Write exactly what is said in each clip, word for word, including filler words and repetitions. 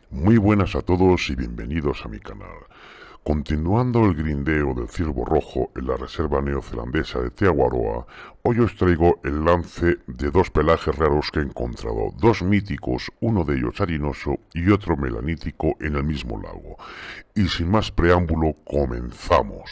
Muy buenas a todos y bienvenidos a mi canal. Continuando el grindeo del ciervo rojo en la reserva neozelandesa de Te Awaroa, hoy os traigo el lance de dos pelajes raros que he encontrado, dos míticos, uno de ellos harinoso y otro melanítico en el mismo lago. Y sin más preámbulo, comenzamos.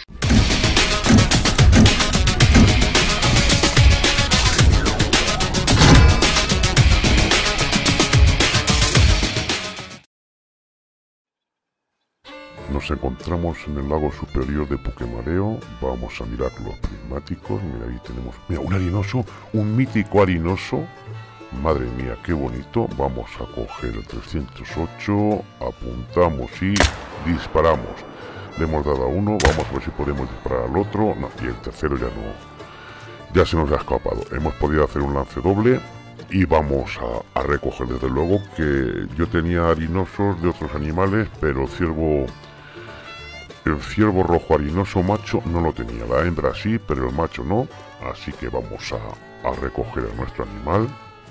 Nos encontramos en el lago superior de Pukemareo. Vamos a mirar los prismáticos. Mira, ahí tenemos, mira, un harinoso, un mítico harinoso. Madre mía, qué bonito. Vamos a coger el trescientos ocho, apuntamos y disparamos. Le hemos dado a uno, vamos a ver si podemos disparar al otro. No, y el tercero ya no, ya se nos ha escapado. Hemos podido hacer un lance doble y vamos a, a recoger. Desde luego que yo tenía harinosos de otros animales, pero el ciervo... El ciervo rojo harinoso macho no lo tenía, la hembra sí, pero el macho no, así que vamos a, a recoger a nuestro animal.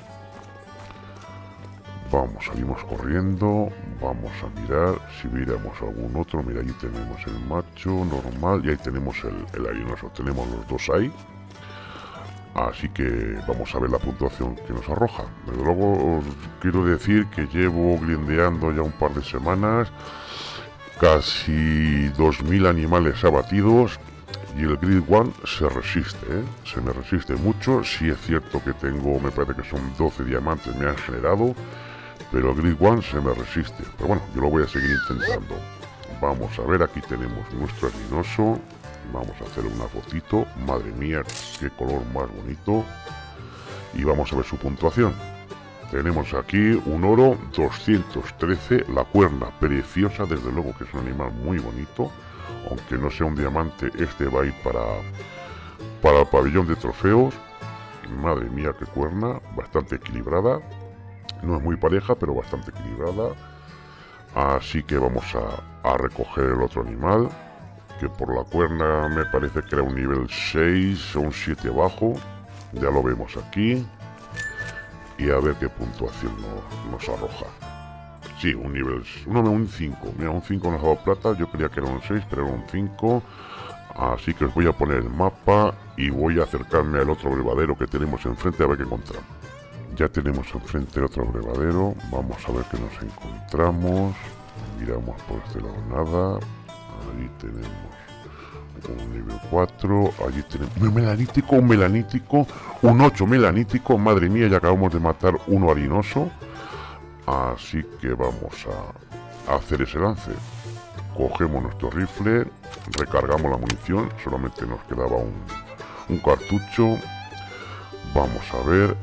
Vamos, salimos corriendo, vamos a mirar si viéramos algún otro. Mira, ahí tenemos el macho normal y ahí tenemos el, el harinoso, tenemos los dos ahí. Así que vamos a ver la puntuación que nos arroja. Desde luego os quiero decir que llevo grindeando ya un par de semanas. Casi dos mil animales abatidos y el Grid One se resiste, ¿eh? Se me resiste mucho. Sí es cierto que tengo, me parece que son doce diamantes me han generado, pero el Grid One se me resiste. Pero bueno, yo lo voy a seguir intentando. Vamos a ver, aquí tenemos nuestro harinoso. Vamos a hacer una fotito. Madre mía, qué color más bonito. Y vamos a ver su puntuación. Tenemos aquí un oro doscientos trece, la cuerna preciosa, desde luego que es un animal muy bonito, aunque no sea un diamante, este va a ir para, para el pabellón de trofeos. Madre mía, qué cuerna, bastante equilibrada, no es muy pareja, pero bastante equilibrada. Así que vamos a, a recoger el otro animal, que por la cuerna me parece que era un nivel seis o un siete abajo, ya lo vemos aquí. Y a ver qué puntuación nos, nos arroja. Sí, un nivel... No, un cinco. Mira, un cinco nos ha dado plata. Yo creía que era un seis, pero era un cinco. Así que os voy a poner el mapa y voy a acercarme al otro brevadero que tenemos enfrente a ver qué encontramos. Ya tenemos enfrente el otro brevadero. Vamos a ver qué nos encontramos. Miramos por este lado nada. Ahí tenemos un nivel cuatro, allí tenemos un melanítico, un melanítico, un ocho melanítico, madre mía, ya acabamos de matar uno harinoso, así que vamos a, a hacer ese lance. Cogemos nuestro rifle, recargamos la munición, solamente nos quedaba un, un cartucho. Vamos a ver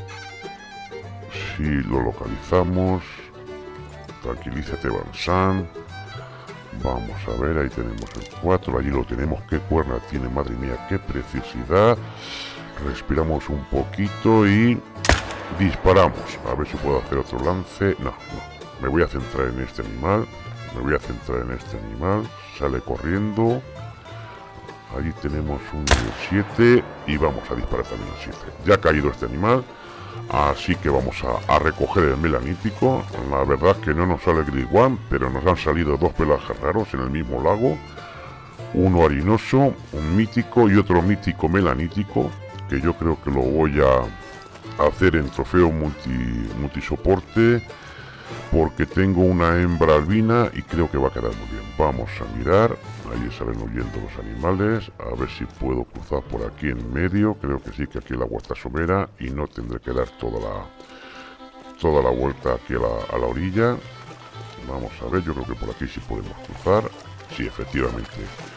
si lo localizamos. Tranquilízate, Bansan. Vamos a ver, ahí tenemos el cuatro, allí lo tenemos, qué cuerna tiene, madre mía, qué preciosidad. Respiramos un poquito y disparamos, a ver si puedo hacer otro lance. No, no, me voy a centrar en este animal, me voy a centrar en este animal, sale corriendo. Allí tenemos un siete y vamos a disparar también el siete. Ya ha caído este animal. Así que vamos a, a recoger el melanítico. La verdad es que no nos sale el Grid One, pero nos han salido dos pelajes raros en el mismo lago. Uno harinoso, un mítico y otro mítico melanítico, que yo creo que lo voy a hacer en trofeo multi, multisoporte, porque tengo una hembra albina y creo que va a quedar muy bien. Vamos a mirar, ahí salen huyendo los animales, a ver si puedo cruzar por aquí en medio. Creo que sí, que aquí el agua está somera y no tendré que dar toda la toda la vuelta aquí a la, a la orilla. Vamos a ver, yo creo que por aquí sí podemos cruzar. Sí, efectivamente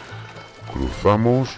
cruzamos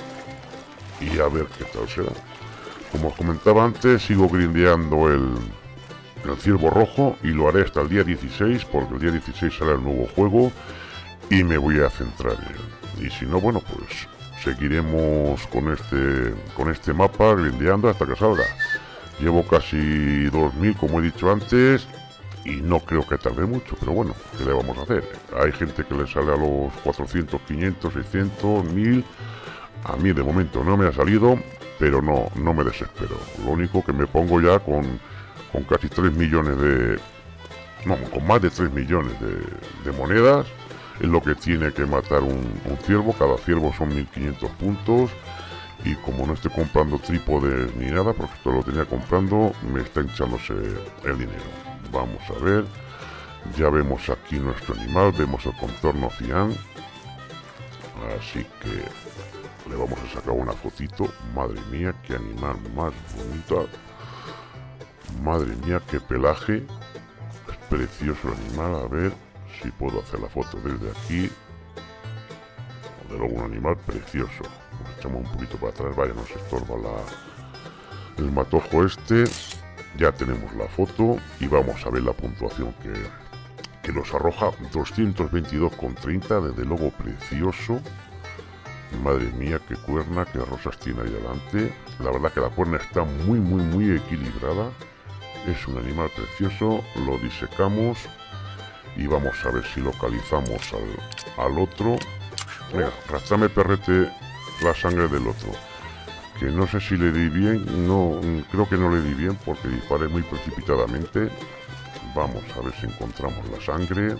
y a ver qué tal será. Como os comentaba antes, sigo grindeando el el ciervo rojo y lo haré hasta el día dieciséis, porque el día dieciséis sale el nuevo juego y me voy a centrar en él. Y si no, bueno, pues seguiremos con este con este mapa grindeando hasta que salga. Llevo casi dos mil, como he dicho antes, y no creo que tarde mucho, pero bueno, ¿qué le vamos a hacer? Hay gente que le sale a los cuatrocientos, quinientos, seiscientos, mil. A mí de momento no me ha salido, pero no, no me desespero. Lo único que me pongo ya con con casi tres millones de, no, con más de tres millones de, de monedas. Es lo que tiene que matar un, un ciervo. Cada ciervo son mil quinientos puntos. Y como no estoy comprando trípodes ni nada, porque esto lo tenía comprando, me está hinchándose el dinero. Vamos a ver. Ya vemos aquí nuestro animal. Vemos el contorno cian. Así que le vamos a sacar una fotito. Madre mía, qué animal más bonito. Madre mía, qué pelaje. Es precioso el animal. A ver si puedo hacer la foto desde aquí. De luego un animal precioso. Nos echamos un poquito para atrás. Vaya, nos estorba la, el matojo este. Ya tenemos la foto. Y vamos a ver la puntuación que, que nos arroja. doscientos veintidós con treinta. Desde luego precioso. Madre mía, qué cuerna, qué rosas tiene ahí delante. La verdad que la cuerna está muy, muy, muy equilibrada. Es un animal precioso. Lo disecamos. Y vamos a ver si localizamos al, al otro. Venga, rastrame, perrete, la sangre del otro. Que no sé si le di bien. No, creo que no le di bien porque disparé muy precipitadamente. Vamos a ver si encontramos la sangre.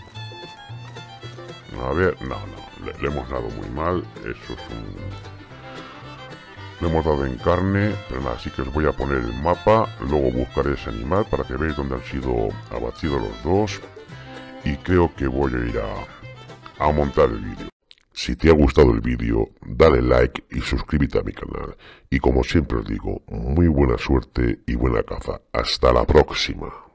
A ver, no, no, le, le hemos dado muy mal. Eso es un... Le hemos dado en carne, pero nada, así que os voy a poner el mapa. Luego buscaré ese animal para que veáis dónde han sido abatidos los dos. Y creo que voy a ir a, a montar el vídeo. Si te ha gustado el vídeo, dale like y suscríbete a mi canal. Y como siempre os digo, muy buena suerte y buena caza. Hasta la próxima.